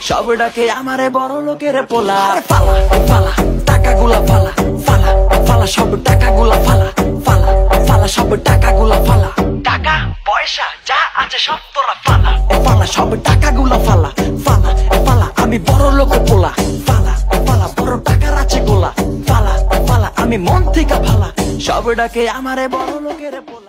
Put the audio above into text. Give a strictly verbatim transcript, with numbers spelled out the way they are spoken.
সব ডাকে আমারে বড় লোকের পোলা। ফালা ফালা টাকাগুলা ফালা ফালা ফালা সব টাকাগুলা ফালা ফালা ফালা সব টাকাগুলা ফালা। টাকা পয়সা যা আছে সব তোরা ফালা ফালা সব টাকাগুলা ফালা ফালা ফালা আমি বড় লোকের পোলা। ফালা ফালা বড় টাকার আছে গোলা। ফালা ফালা আমি মন থেকে ফালা সব ডাকে আমারে বড় লোকের পোলা।